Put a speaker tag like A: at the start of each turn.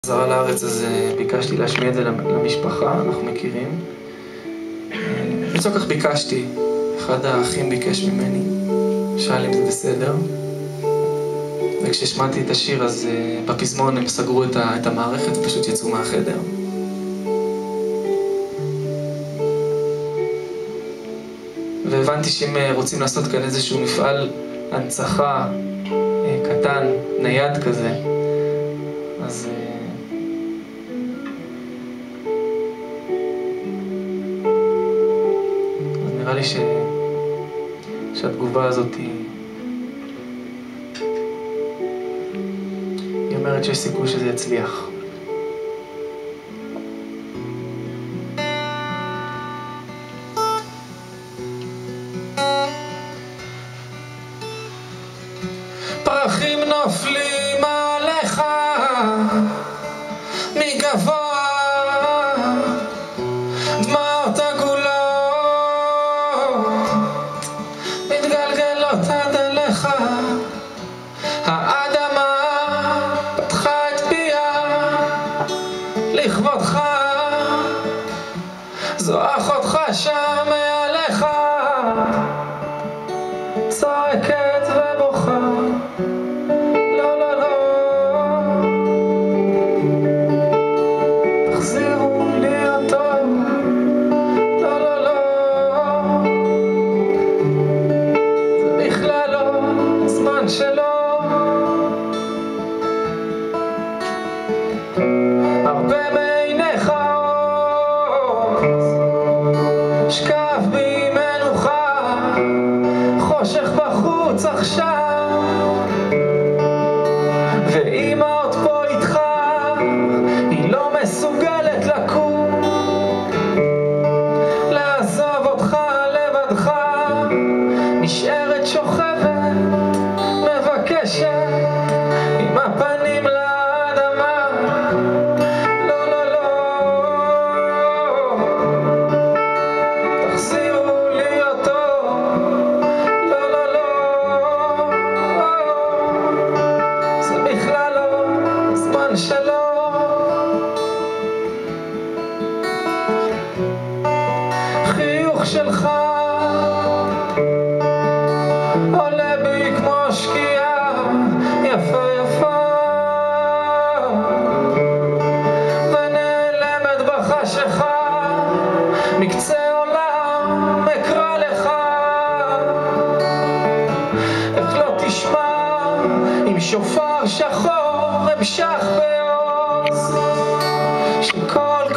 A: חזרה לארץ, אז ביקשתי להשמיע את זה למשפחה, אנחנו מכירים. לא כך ביקשתי, אחד האחים ביקש ממני, שאל אם זה בסדר. וכששמעתי את השיר, אז בפזמון הם סגרו את המערכת ופשוט יצאו מהחדר. והבנתי שאם רוצים לעשות כאן איזשהו מפעל הנצחה קטן, נייד כזה, אז נראה לי שהתגובה הזאת היא אומרת שיש סיכוי שזה יצליח. פרחים נופלים עליך מגבוה, דמעות עגולות מתגלגלות עד אליך. האדמה פתחה את פיה לכבודך, זועח אותך שם מעליך, צועקת ובוכה. לא לא לא, תחזירו לי אותו. לא לא לא, זה בכלל לא הזמן שלו. הרבה מעיניך עוז, שקף בי מנוחה, חושך בחוץ עכשיו, ואמא עוד פה איתך, היא לא מסוגלת לקום, לעזוב אותך לבדך, נשארת שוכבת, מבקשת עם הפנים לאדמה. לא לא לא, תחזירו לי אותו. לא לא לא, זה בכלל לא הזמן שלו. חיוך שלך עולה בי כמו שקיעה יפה יפה, ונעלמת בחשיכה, מקצה עולם אקרא לך. איך לא תשמע עם שופר שחור המשך בעוז, שכל